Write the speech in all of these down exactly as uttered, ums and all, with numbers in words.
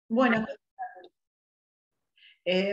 Bueno, eh,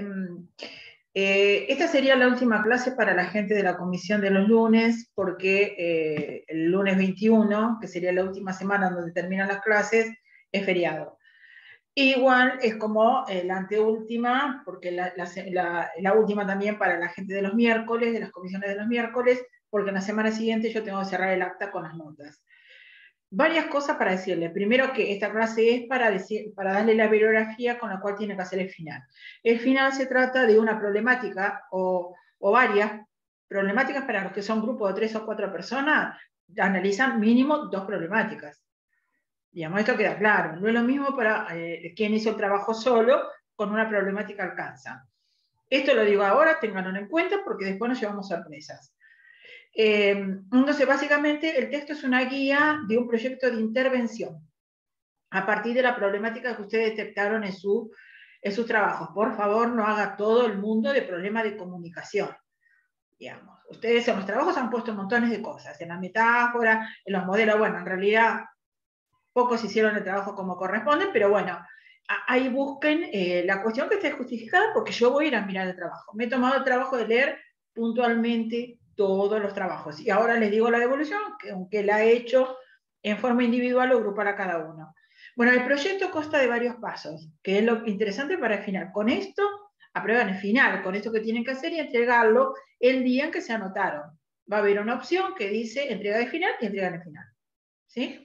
eh, esta sería la última clase para la gente de la comisión de los lunes, porque eh, el lunes veintiuno, que sería la última semana donde terminan las clases, es feriado. Igual es como eh, la anteúltima, porque la, la, la, la última también para la gente de los miércoles, de las comisiones de los miércoles, porque en la semana siguiente yo tengo que cerrar el acta con las notas. Varias cosas para decirle. Primero, que esta clase es para, decir, para darle la bibliografía con la cual tiene que hacer el final. El final se trata de una problemática o, o varias problemáticas. Para los que son grupos de tres o cuatro personas, analizan mínimo dos problemáticas. Digamos, esto queda claro. No es lo mismo para eh, quien hizo el trabajo solo, con una problemática alcanza. Esto lo digo ahora, ténganlo en cuenta, porque después nos llevamos sorpresas. Eh, entonces, básicamente, el texto es una guía de un proyecto de intervención a partir de la problemática que ustedes detectaron en, su, en sus trabajos. Por favor, no haga todo el mundo de problema de comunicación. Digamos, ustedes en los trabajos han puesto montones de cosas, en la metáfora, en los modelos. Bueno, en realidad pocos hicieron el trabajo como corresponde, pero bueno, ahí busquen eh, la cuestión que esté justificada, porque yo voy a ir a mirar el trabajo. Me he tomado el trabajo de leer puntualmente todos los trabajos. Y ahora les digo la devolución, que aunque la he hecho en forma individual o grupal a cada uno. Bueno, el proyecto consta de varios pasos, que es lo interesante para el final. Con esto aprueban el final, con esto que tienen que hacer y entregarlo el día en que se anotaron. Va a haber una opción que dice entrega de final y entrega de final. ¿Sí?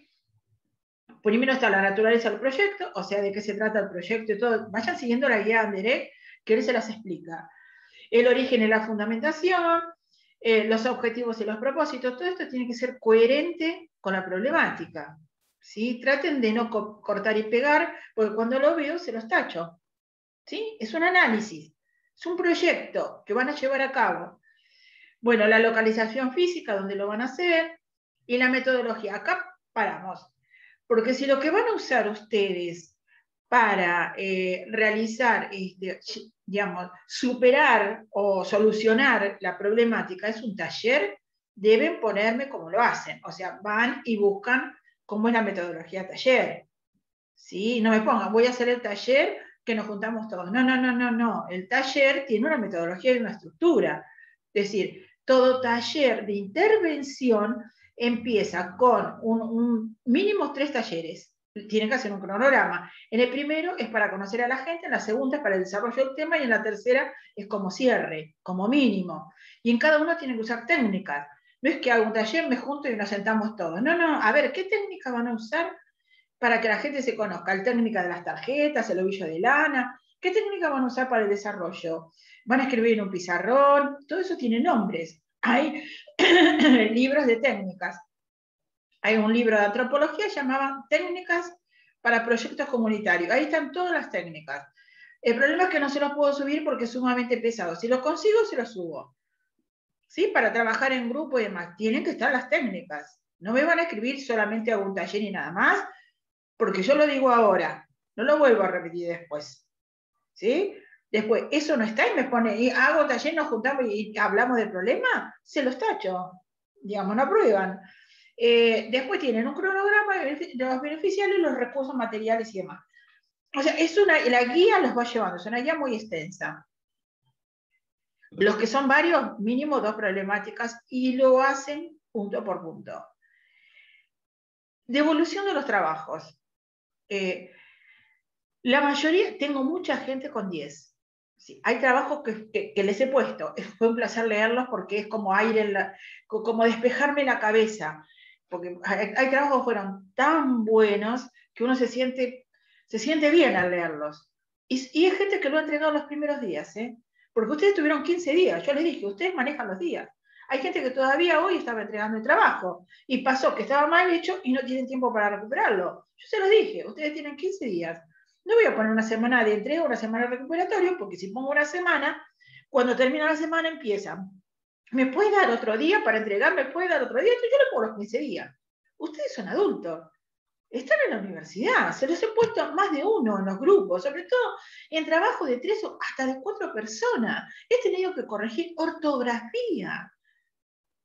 Primero está la naturaleza del proyecto, o sea, de qué se trata el proyecto y todo. Vayan siguiendo la guía de Anderek, que él se las explica. El origen y la fundamentación, eh, los objetivos y los propósitos, todo esto tiene que ser coherente con la problemática. ¿Sí? Traten de no co cortar y pegar, porque cuando lo veo se los tacho. ¿Sí? Es un análisis, es un proyecto que van a llevar a cabo. Bueno, la localización física, donde lo van a hacer, y la metodología. Acá paramos. Porque si lo que van a usar ustedes para eh, realizar, este, digamos, superar o solucionar la problemática es un taller, deben ponerme cómo lo hacen. O sea, van y buscan cómo es la metodología taller. ¿Sí? No me pongan, voy a hacer el taller que nos juntamos todos. No, no, no, no, no. El taller tiene una metodología y una estructura. Es decir, todo taller de intervención empieza con un, un mínimo tres talleres. Tienen que hacer un cronograma. En el primero es para conocer a la gente, en la segunda es para el desarrollo del tema y en la tercera es como cierre, como mínimo. Y en cada uno tienen que usar técnicas. No es que hago un taller, me junto y nos sentamos todos. No, no, a ver, ¿qué técnicas van a usar para que la gente se conozca? La técnica de las tarjetas, el ovillo de lana. ¿Qué técnica van a usar para el desarrollo? Van a escribir en un pizarrón. Todo eso tiene nombres. Hay libros de técnicas. Hay un libro de antropología llamado Técnicas para Proyectos Comunitarios. Ahí están todas las técnicas. El problema es que no se los puedo subir porque es sumamente pesado. Si los consigo, se los subo. ¿Sí? Para trabajar en grupo y demás. Tienen que estar las técnicas. No me van a escribir solamente a un taller y nada más, porque yo lo digo ahora, no lo vuelvo a repetir después. ¿Sí? Después, eso no está y me pone, y hago taller, nos juntamos y hablamos del problema, se los tacho. Digamos, no aprueban. Eh, después tienen un cronograma de los beneficiarios, los recursos materiales y demás. O sea, es una, la guía los va llevando, es una guía muy extensa. Los que son varios, mínimo dos problemáticas, y lo hacen punto por punto. Devolución de los trabajos. Eh, La mayoría, tengo mucha gente con diez. Sí, hay trabajos que, que, que les he puesto. Fue un placer leerlos porque es como aire, en la, como despejarme la cabeza. Porque hay, hay trabajos que fueron tan buenos que uno se siente, se siente bien al leerlos. Y, y hay gente que lo ha entregado los primeros días, ¿eh? Porque ustedes tuvieron quince días. Yo les dije, ustedes manejan los días. Hay gente que todavía hoy estaba entregando el trabajo y pasó que estaba mal hecho y no tienen tiempo para recuperarlo. Yo se los dije, ustedes tienen quince días. No voy a poner una semana de entrega, una semana de recuperatorio, porque si pongo una semana, cuando termina la semana empieza. ¿Me puede dar otro día para entregar? ¿Me puede dar otro día? Yo le pongo los quince días. Ustedes son adultos. Están en la universidad. Se los he puesto más de uno en los grupos, sobre todo en trabajo de tres o hasta de cuatro personas. He tenido que corregir ortografía.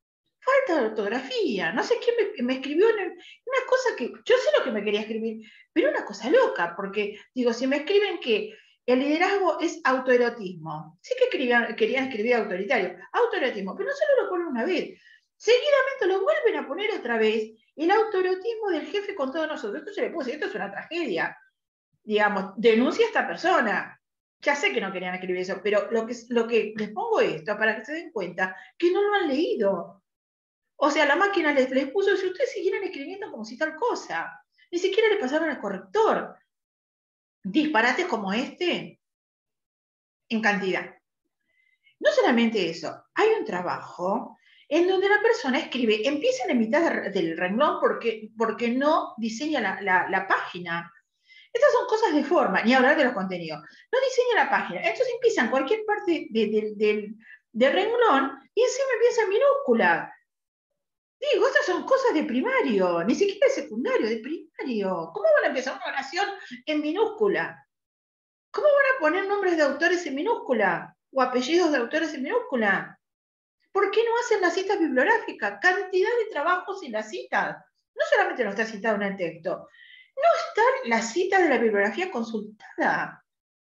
falta de ortografía, no sé quién me, me escribió en el, una cosa que, yo sé lo que me quería escribir, pero una cosa loca, porque digo, si me escriben que el liderazgo es autoerotismo, sí que escribían, querían escribir autoritario, autoerotismo, pero no solo lo ponen una vez, seguidamente lo vuelven a poner otra vez, el autoerotismo del jefe con todos nosotros. Esto se le puso, esto es una tragedia, digamos, denuncia a esta persona. Ya sé que no querían escribir eso, pero lo que, lo que les pongo esto para que se den cuenta que no lo han leído. O sea, la máquina les, les puso, si ustedes siguieran escribiendo como si tal cosa, ni siquiera le pasaron al corrector. Disparates como este, en cantidad. No solamente eso, hay un trabajo en donde la persona escribe, empieza en la mitad de, del renglón porque, porque no diseña la, la, la página. Estas son cosas de forma, ni hablar de los contenidos. No diseña la página. Entonces empieza en cualquier parte de, de, de, del renglón y encima empieza en minúscula. Digo, estas son cosas de primario, ni siquiera de secundario, de primario. ¿Cómo van a empezar una oración en minúscula? ¿Cómo van a poner nombres de autores en minúscula? ¿O apellidos de autores en minúscula? ¿Por qué no hacen las citas bibliográficas? Cantidad de trabajos sin las citas. No solamente no está citado en el texto, no está la cita de la bibliografía consultada.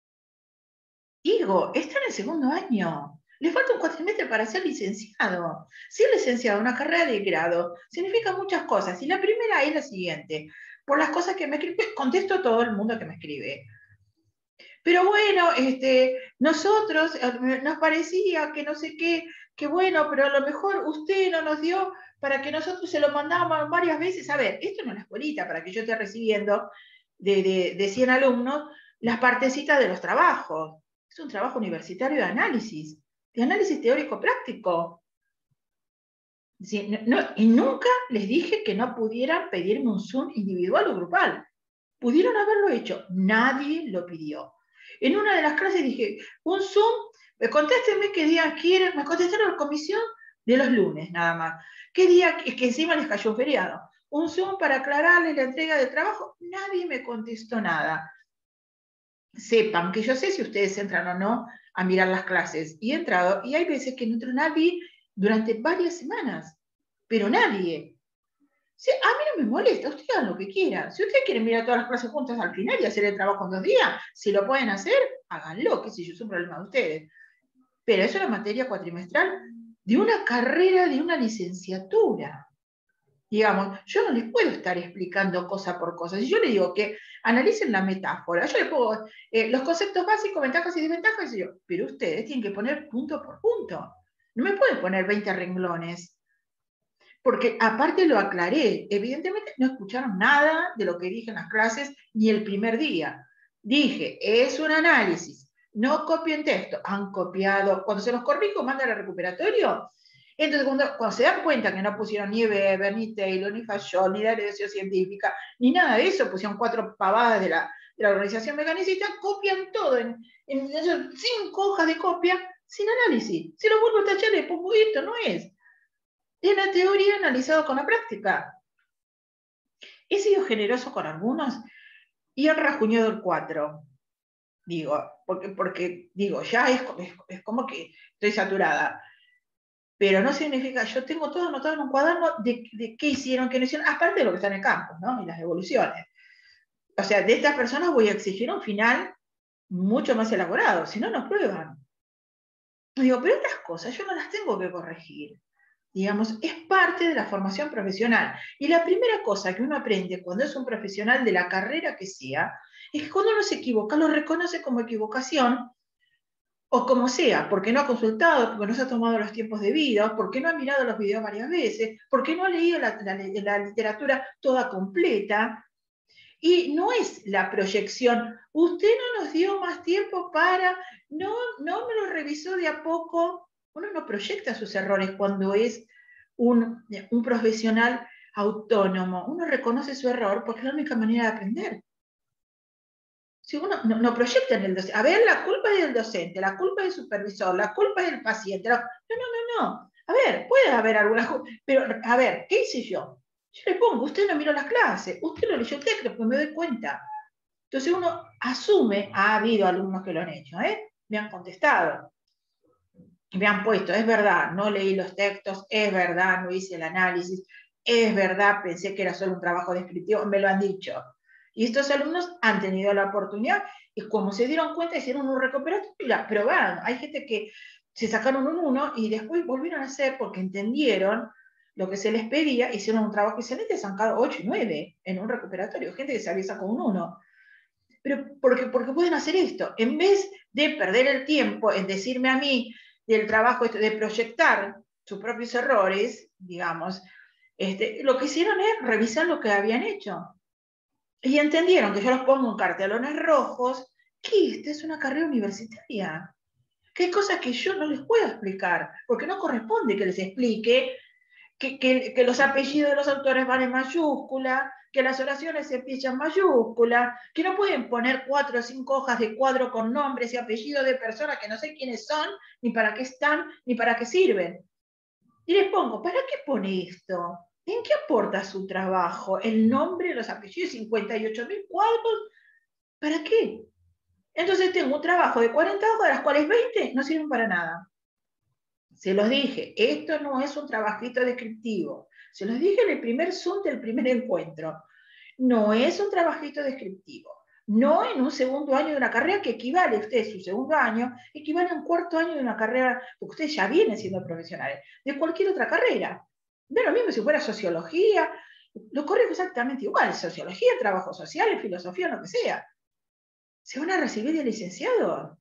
Digo, está en el segundo año. Le falta un cuatrimestre para ser licenciado. Ser licenciado en una carrera de grado significa muchas cosas. Y la primera es la siguiente. Por las cosas que me escribe, contesto a todo el mundo que me escribe. Pero bueno, este, nosotros nos parecía que no sé qué, que bueno, pero a lo mejor usted no nos dio para que nosotros se lo mandáramos varias veces. A ver, esto no es la escuelita para que yo esté recibiendo de, de, de cien alumnos las partecitas de los trabajos. Es un trabajo universitario de análisis, de análisis teórico práctico. Sí, no, y nunca les dije que no pudieran pedirme un Zoom individual o grupal. Pudieron haberlo hecho, nadie lo pidió. En una de las clases dije, un Zoom, contéstenme qué día quieren, me contestaron la comisión de los lunes nada más. ¿Qué día? Es que encima les cayó un feriado. Un Zoom para aclararles la entrega de trabajo, nadie me contestó nada. Sepan que yo sé si ustedes entran o no a mirar las clases. Y he entrado, y hay veces que no entró nadie durante varias semanas, pero nadie. Sí, a mí no me molesta, ustedes hagan lo que quieran. Si ustedes quieren mirar todas las clases juntas al final y hacer el trabajo en dos días, si lo pueden hacer, háganlo, que si yo, es un problema de ustedes. Pero es una materia cuatrimestral de una carrera, de una licenciatura. Digamos, yo no les puedo estar explicando cosa por cosa. Si yo les digo que analicen la metáfora, yo les puedo, eh, los conceptos básicos, ventajas y desventajas, y yo, pero ustedes tienen que poner punto por punto. No me pueden poner veinte renglones. Porque aparte lo aclaré, evidentemente no escucharon nada de lo que dije en las clases ni el primer día. Dije, es un análisis, no copien texto. Han copiado, cuando se los corrijo, mandan al recuperatorio. Entonces, cuando, cuando se dan cuenta que no pusieron ni Weber, ni Taylor, ni Fayol, ni la heredación científica, ni nada de eso, pusieron cuatro pavadas de la, de la organización mecanicista, copian todo en, en, en cinco hojas de copia sin análisis. Si lo vuelvo a tachar, le pongo esto, no es. Es la teoría analizado con la práctica. He sido generoso con algunos y han rajuñado el cuatro. Digo, porque, porque digo, ya es, es, es como que estoy saturada. Pero no significa, yo tengo todo anotado en un cuaderno de, de qué hicieron, qué no hicieron, aparte de lo que está en el campo, ¿no? Y las evoluciones. O sea, de estas personas voy a exigir un final mucho más elaborado, si no, no prueban. Digo, pero otras cosas yo no las tengo que corregir. Digamos, es parte de la formación profesional. Y la primera cosa que uno aprende cuando es un profesional de la carrera que sea, es que cuando uno se equivoca, lo reconoce como equivocación, o como sea, porque no ha consultado, porque no se ha tomado los tiempos debidos, porque no ha mirado los videos varias veces, porque no ha leído la, la, la literatura toda completa. Y no es la proyección, usted no nos dio más tiempo para, no, no me lo revisó de a poco. Uno no proyecta sus errores cuando es un, un profesional autónomo. Uno reconoce su error porque es la única manera de aprender. Si uno no, no proyecta en el docente, a ver, la culpa es del docente, la culpa es del supervisor, la culpa es del paciente. La, no, no, no, no. A ver, puede haber alguna, pero a ver, ¿qué hice yo? Yo le pongo, usted no miró las clases, usted no leyó el texto, pues me doy cuenta. Entonces uno asume, ha habido alumnos que lo han hecho, ¿eh? Me han contestado. me han puesto, es verdad, no leí los textos, es verdad, no hice el análisis, es verdad, pensé que era solo un trabajo descriptivo, me lo han dicho. Y estos alumnos han tenido la oportunidad y como se dieron cuenta, hicieron un recuperatorio y la aprobaron. Hay gente que se sacaron un uno y después volvieron a hacer porque entendieron lo que se les pedía, hicieron un trabajo excelente y se han sacado ocho y nueve en un recuperatorio. Gente que se había sacado un uno. Pero porque, porque pueden hacer esto. En vez de perder el tiempo en decirme a mí del trabajo de proyectar sus propios errores, digamos, este, lo que hicieron es revisar lo que habían hecho. Y entendieron que yo los pongo en cartelones rojos, que esta es una carrera universitaria. Que hay cosas que yo no les puedo explicar, porque no corresponde que les explique que, que, que los apellidos de los autores van en mayúscula, que las oraciones se empiezan en mayúscula, que no pueden poner cuatro o cinco hojas de cuadro con nombres y apellidos de personas que no sé quiénes son, ni para qué están, ni para qué sirven. Y les pongo, ¿para qué pone esto? ¿En qué aporta su trabajo? El nombre, los apellidos, cincuenta y ocho mil cuadros, ¿para qué? Entonces tengo un trabajo de cuarenta hojas, de las cuales veinte no sirven para nada. Se los dije, esto no es un trabajito descriptivo. Se los dije en el primer Zoom del primer encuentro. No es un trabajito descriptivo. No en un segundo año de una carrera que equivale, usted su segundo año, equivale a un cuarto año de una carrera, porque ustedes ya vienen siendo profesionales, de cualquier otra carrera. De lo mismo si fuera sociología, lo corrijo exactamente igual, sociología, trabajo social, filosofía, lo que sea. ¿Se van a recibir de licenciado?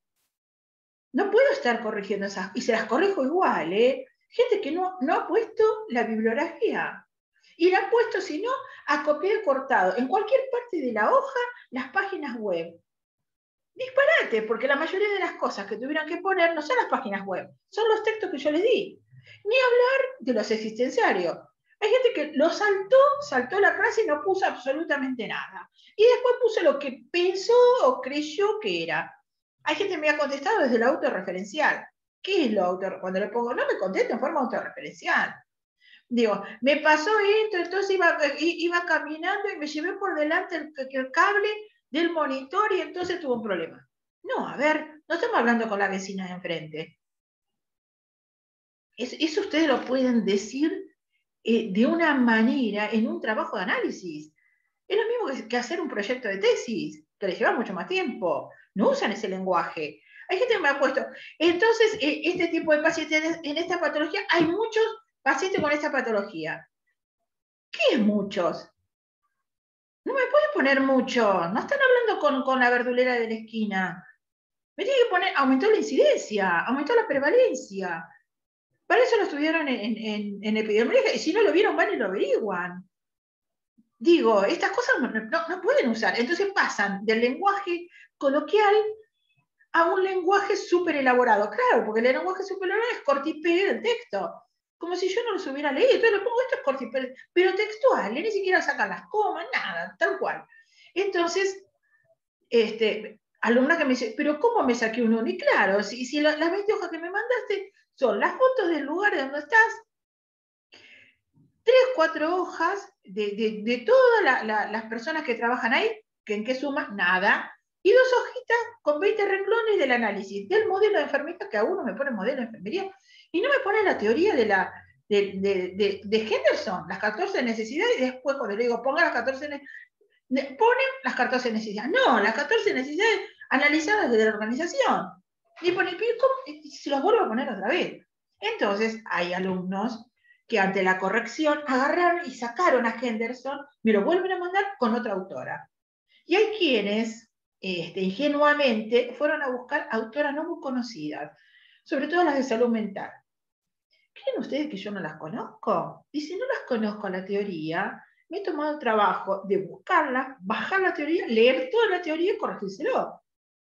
No puedo estar corrigiendo esas, y se las corrijo igual, ¿eh? Gente que no, no ha puesto la bibliografía. Y la ha puesto, si no, a copiar y cortado. En cualquier parte de la hoja, las páginas web. Disparate, porque la mayoría de las cosas que tuvieran que poner no son las páginas web, son los textos que yo les di. Ni hablar de los existenciarios. Hay gente que lo saltó, saltó la clase y no puso absolutamente nada. Y después puso lo que pensó o creyó que era. Hay gente que me ha contestado desde lo autorreferencial. ¿Qué es lo autorreferencial? Cuando le pongo, no me contesta en forma autorreferencial. Digo, me pasó esto, entonces iba, iba caminando y me llevé por delante el, el cable del monitor y entonces tuvo un problema. No, a ver, no estamos hablando con la vecina de enfrente. Es, eso ustedes lo pueden decir eh, de una manera en un trabajo de análisis. Es lo mismo que, que hacer un proyecto de tesis, que les lleva mucho más tiempo. No usan ese lenguaje. Hay gente que me ha puesto, entonces, eh, este tipo de pacientes en esta patología, hay muchos pacientes con esta patología. ¿Qué es muchos? No me puedes poner mucho. No están hablando con, con la verdulera de la esquina. Me tiene que poner, aumentó la incidencia, aumentó la prevalencia. Para eso lo estudiaron en, en, en epidemiología. Y si no lo vieron, van y lo averiguan. Digo, estas cosas no, no, no pueden usar. Entonces pasan del lenguaje coloquial a un lenguaje súper elaborado. Claro, porque el lenguaje súper elaborado es corta y pega del texto. Como si yo no los hubiera leído. Entonces le pongo esto es corta y pega, pero textual, ni siquiera sacan las comas, nada, tal cual. Entonces, este, alumna que me dice, pero ¿cómo me saqué un uno? Y claro, si, si la, las veinte hojas que me mandaste son las fotos del lugar donde estás, tres, cuatro hojas de, de, de todas la, la, las personas que trabajan ahí, que en qué suma, nada, y dos hojitas con veinte renglones del análisis del modelo de enfermería, que a uno me pone modelo de enfermería, y no me pone la teoría de la de, de, de, de Henderson, las catorce necesidades, y después cuando le digo, ponga las catorce necesidades, ponen las catorce necesidades. No, las catorce necesidades analizadas desde la organización. Y ponen, y se los vuelvo a poner otra vez. Entonces, hay alumnos que ante la corrección agarraron y sacaron a Henderson, me lo vuelven a mandar con otra autora. Y hay quienes, este, ingenuamente, fueron a buscar autoras no muy conocidas, sobre todo las de salud mental. ¿Creen ustedes que yo no las conozco? Y si no las conozco la teoría, me he tomado el trabajo de buscarla, bajar la teoría, leer toda la teoría y corregírselo.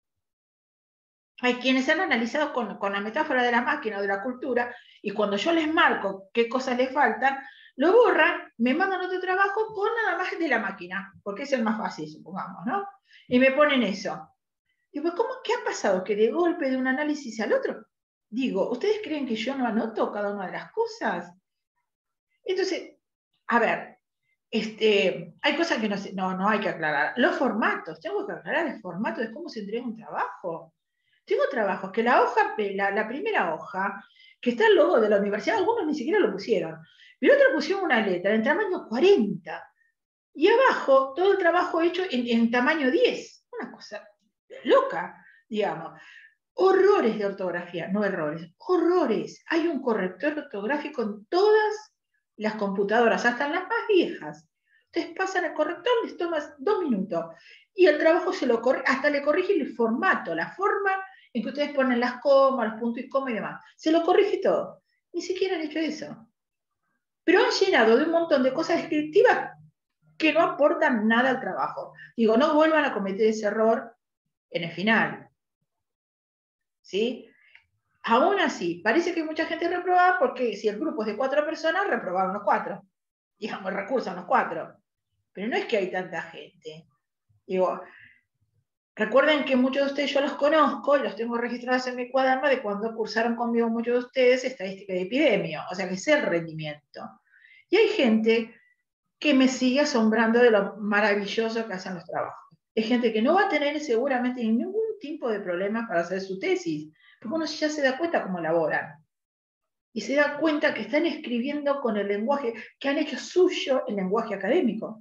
Hay quienes han analizado con, con la metáfora de la máquina o de la cultura, y cuando yo les marco qué cosas les faltan, lo borran, me mandan otro trabajo con nada más de la máquina, porque es el más fácil, supongamos, ¿no? Y me ponen eso. Digo, ¿cómo, ¿qué ha pasado? Que de golpe de un análisis al otro, digo, ¿ustedes creen que yo no anoto cada una de las cosas? Entonces, a ver, este, hay cosas que no, no, no hay que aclarar. Los formatos, tengo que aclarar el formato de cómo se entrega un trabajo. Tengo trabajos que la hoja, la, la primera hoja, que está el logo de la universidad, algunos ni siquiera lo pusieron, pero otros pusieron una letra en tamaño cuarenta, y abajo todo el trabajo hecho en, en tamaño diez, una cosa loca, digamos. Horrores de ortografía, no errores, horrores. Hay un corrector ortográfico en todas las computadoras, hasta en las más viejas. Ustedes pasan el corrector, les toma dos minutos, y el trabajo se lo corre, hasta le corrige el formato, la forma en que ustedes ponen las comas, los puntos y coma y demás. Se lo corrige todo. Ni siquiera han hecho eso. Pero han llenado de un montón de cosas descriptivas que no aportan nada al trabajo. Digo, no vuelvan a cometer ese error en el final. ¿Sí? Aún así, parece que hay mucha gente reprobada porque si el grupo es de cuatro personas, reprobaron los cuatro. Digamos, el recurso a los cuatro. Pero no es que hay tanta gente. Digo, recuerden que muchos de ustedes yo los conozco y los tengo registrados en mi cuaderno de cuando cursaron conmigo muchos de ustedes estadística de epidemia, o sea que sé el rendimiento. Y hay gente que me sigue asombrando de lo maravilloso que hacen los trabajos. Es gente que no va a tener seguramente ningún tipo de problema para hacer su tesis, porque uno ya se da cuenta cómo elaboran. Y se da cuenta que están escribiendo con el lenguaje, que han hecho suyo el lenguaje académico.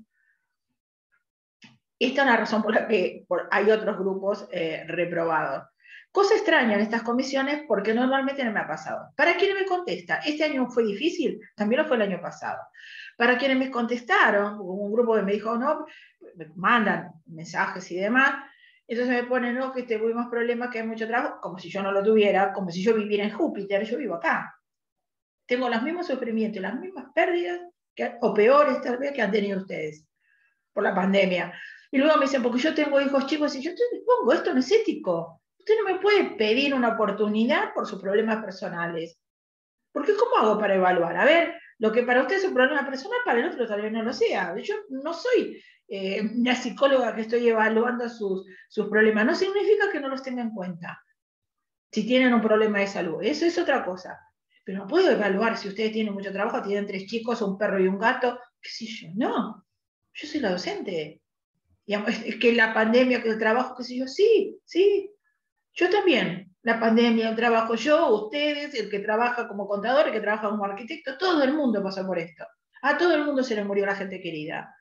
Esta es la razón por la que por, hay otros grupos eh, reprobados. Cosa extraña en estas comisiones porque normalmente no me ha pasado. Para quienes me contesta, este año fue difícil, también lo fue el año pasado. Para quienes me contestaron, un grupo que me dijo, no, me mandan mensajes y demás, entonces me ponen, no, que tuvimos problemas, que hay mucho trabajo, como si yo no lo tuviera, como si yo viviera en Júpiter, yo vivo acá. Tengo los mismos sufrimientos, las mismas pérdidas, que, o peores tal vez, que han tenido ustedes por la pandemia. Y luego me dicen, porque yo tengo hijos chicos, y yo te pongo, esto no es ético. Usted no me puede pedir una oportunidad por sus problemas personales. Porque ¿cómo hago para evaluar? A ver, lo que para usted es un problema personal, para el otro tal vez no lo sea. Yo no soy eh, una psicóloga que estoy evaluando sus, sus problemas. No significa que no los tenga en cuenta. Si tienen un problema de salud, eso es otra cosa. Pero no puedo evaluar si ustedes tienen mucho trabajo, tienen tres chicos, un perro y un gato, qué sé yo. No, yo soy la docente. Es que la pandemia, que el trabajo, qué sé yo, sí, sí. Yo también, la pandemia, el trabajo, yo, ustedes, el que trabaja como contador, el que trabaja como arquitecto, todo el mundo pasó por esto. A todo el mundo se les murió la gente querida.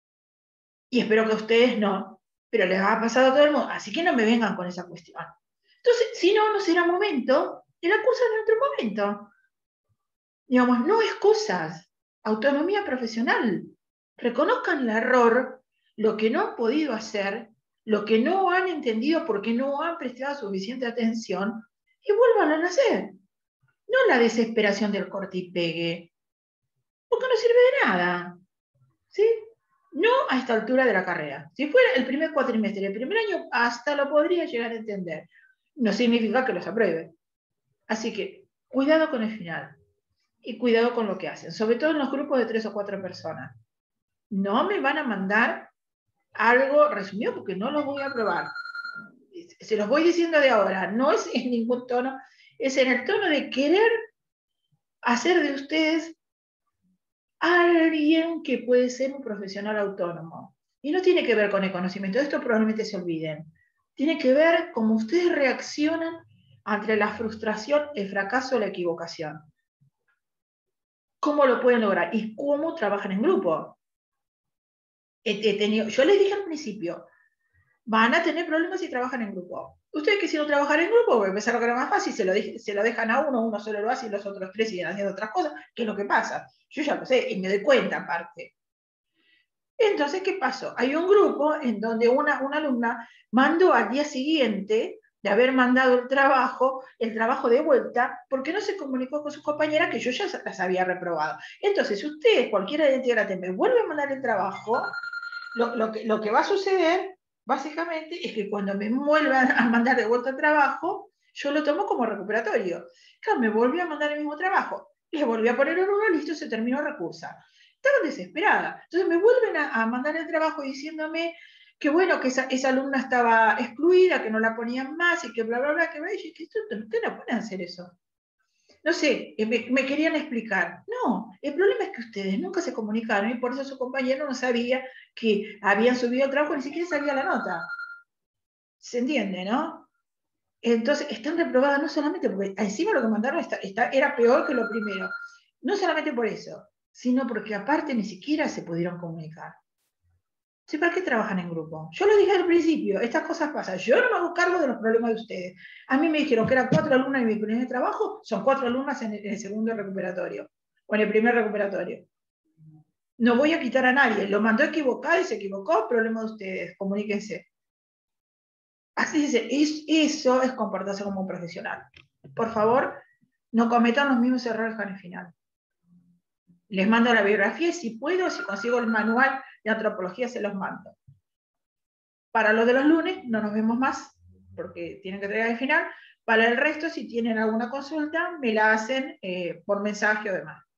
Y espero que a ustedes no, pero les ha pasado a todo el mundo. Así que no me vengan con esa cuestión. Entonces, si no, no será momento, y la cosa en otro momento. Digamos, no excusas, autonomía profesional. Reconozcan el error, lo que no han podido hacer, lo que no han entendido porque no han prestado suficiente atención, y vuelvan a hacer. No la desesperación del corte y pegue, porque no sirve de nada. ¿Sí? No a esta altura de la carrera. Si fuera el primer cuatrimestre, el primer año, hasta lo podría llegar a entender. No significa que los apruebe. Así que, cuidado con el final. Y cuidado con lo que hacen, sobre todo en los grupos de tres o cuatro personas. No me van a mandar algo resumido porque no los voy a probar. Se los voy diciendo de ahora, no es en ningún tono, es en el tono de querer hacer de ustedes alguien que puede ser un profesional autónomo. Y no tiene que ver con el conocimiento, de esto probablemente se olviden. Tiene que ver cómo ustedes reaccionan ante la frustración, el fracaso o la equivocación. ¿Cómo lo pueden lograr? Y cómo trabajan en grupo. He, he tenido, yo les dije al principio, van a tener problemas si trabajan en grupo. Ustedes quisieron trabajar en grupo, porque pensaron que era más fácil, se lo, se lo dejan a uno, uno solo lo hace y los otros tres siguen haciendo otras cosas, que es lo que pasa. Yo ya lo sé y me doy cuenta aparte. Entonces, ¿qué pasó? Hay un grupo en donde una, una alumna mandó al día siguiente de haber mandado el trabajo, el trabajo de vuelta, porque no se comunicó con sus compañeras que yo ya las había reprobado. Entonces, si ustedes, cualquiera de integrantes, me vuelve a mandar el trabajo, lo, lo, que, lo que va a suceder, básicamente, es que cuando me vuelvan a mandar de vuelta el trabajo, yo lo tomo como recuperatorio. Claro, me volvió a mandar el mismo trabajo, le volví a poner el uno, listo, se terminó el recurso. Estaba desesperada. Entonces me vuelven a, a mandar el trabajo diciéndome que bueno, que esa, esa alumna estaba excluida, que no la ponían más y que bla, bla, bla, que bla, y que ustedes no pueden hacer eso. No sé, me, me querían explicar. No, el problema es que ustedes nunca se comunicaron y por eso su compañero no sabía que habían subido el trabajo, ni siquiera sabía la nota. ¿Se entiende, no? Entonces, están reprobadas no solamente porque encima lo que mandaron está, está, era peor que lo primero. No solamente por eso, sino porque aparte ni siquiera se pudieron comunicar. ¿Sí, para qué trabajan en grupo? Yo lo dije al principio, estas cosas pasan. Yo no me hago cargo de los problemas de ustedes. A mí me dijeron que eran cuatro alumnas en mi primer trabajo, son cuatro alumnas en el, en el segundo recuperatorio, o en el primer recuperatorio. No voy a quitar a nadie, lo mandó equivocado y se equivocó, problema de ustedes, comuníquense. Así dice, es, eso es comportarse como un profesional. Por favor, no cometan los mismos errores que al final. Les mando la biografía y si puedo, si consigo el manual de antropología, se los mando. Para lo de los lunes, no nos vemos más, porque tienen que entregar el final. Para el resto, si tienen alguna consulta, me la hacen eh, por mensaje o demás.